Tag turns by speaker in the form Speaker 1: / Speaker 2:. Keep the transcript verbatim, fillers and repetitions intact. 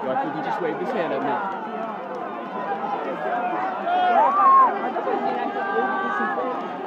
Speaker 1: Your uncle, he just waved his hand at me.
Speaker 2: I